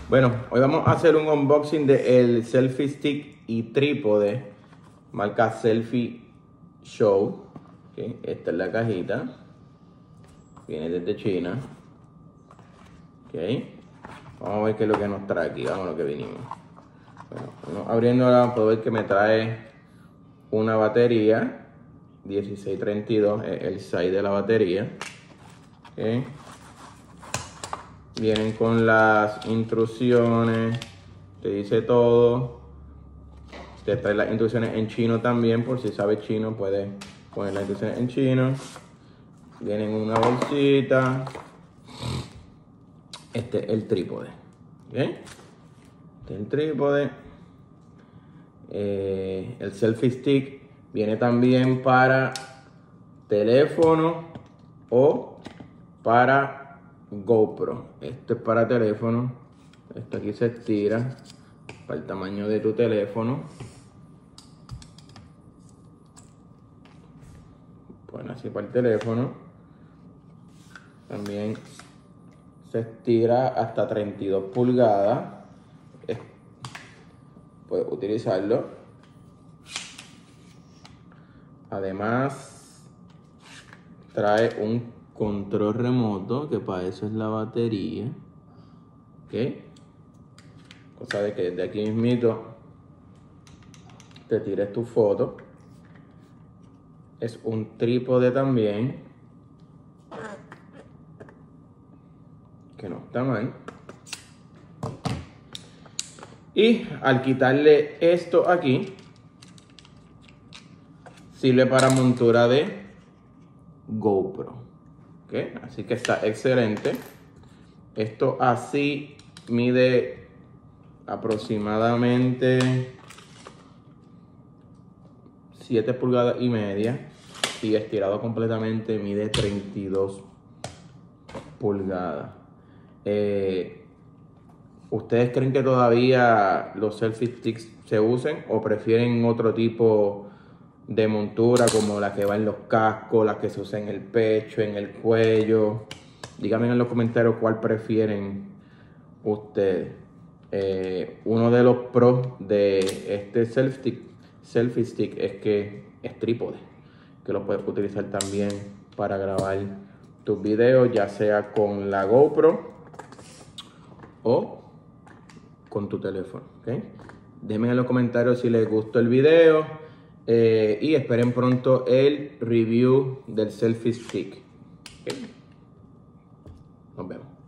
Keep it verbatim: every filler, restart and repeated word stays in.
Bueno, hoy vamos a hacer un unboxing del selfie stick y trípode marca Selfie Show. Okay, esta es la cajita, viene desde China. Okay. Vamos a ver qué es lo que nos trae aquí, vamos a lo que vinimos. Bueno, bueno, abriéndola puedo ver que me trae una batería dieciséis treinta y dos, el size de la batería. Okay. Vienen con las instrucciones, te dice todo. Te trae las instrucciones en chino también, por si sabes chino puedes poner las instrucciones en chino. Vienen en una bolsita. Este es el trípode. ¿Okay? Este es el trípode. Eh, el selfie stick viene también para teléfono o para GoPro. Esto es para teléfono. Esto aquí se estira para el tamaño de tu teléfono. Bueno, así para el teléfono. También se estira hasta treinta y dos pulgadas. Puedes utilizarlo. Además, trae un control remoto, que para eso es la batería. ¿Ok? Cosa de que desde aquí mismito te tires tu foto. Es un trípode también, que no está mal. Y al quitarle esto aquí, sirve para montura de GoPro. ¿Okay? Así que está excelente. Esto así mide aproximadamente siete pulgadas y media. Y estirado completamente mide treinta y dos pulgadas. Eh, ¿Ustedes creen que todavía los selfie sticks se usen o prefieren otro tipo de montura como la que va en los cascos, la que se usa en el pecho, en el cuello? Díganme en los comentarios cuál prefieren ustedes. Eh, uno de los pros de este selfie stick, selfie stick es que es trípode, que lo puedes utilizar también para grabar tus videos, ya sea con la GoPro o con tu teléfono. ¿Okay? Déjenme en los comentarios si les gustó el video. Eh, y esperen pronto el review del selfie stick. ¿Okay? Nos vemos.